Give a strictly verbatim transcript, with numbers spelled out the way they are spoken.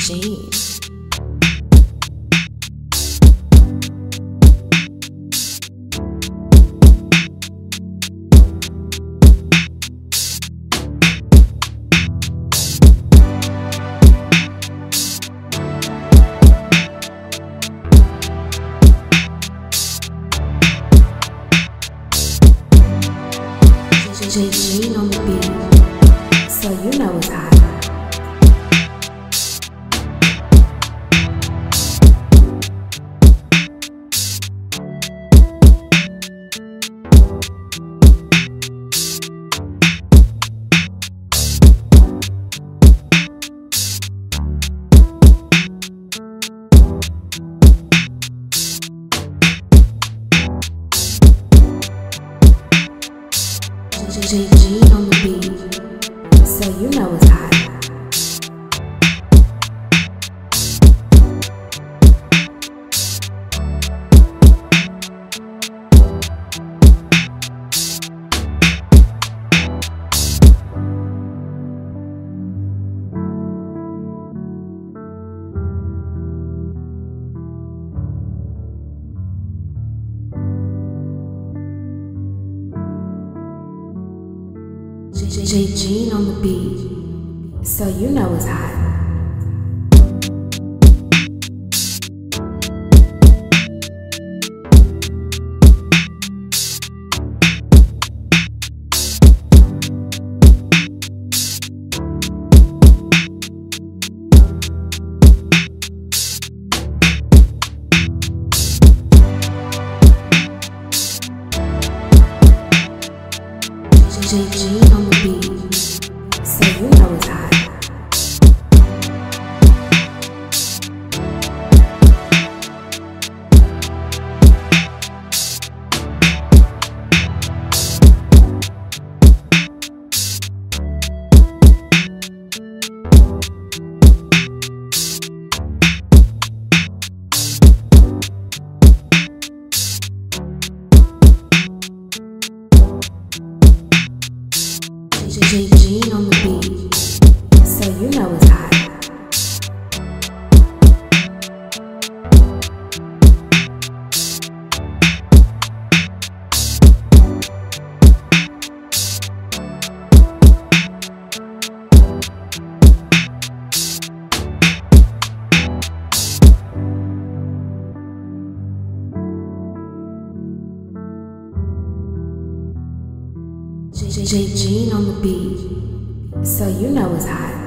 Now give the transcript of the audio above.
Gene. Gene on the beat, so you know it's hot. Gene on the beat, so you know it's hot. Gene on the beat, so you know it's hot. Gene on the beat, so you know it's hot. Gene on the beat, so you know it's hot. Gene on the beat, so you know it's hot.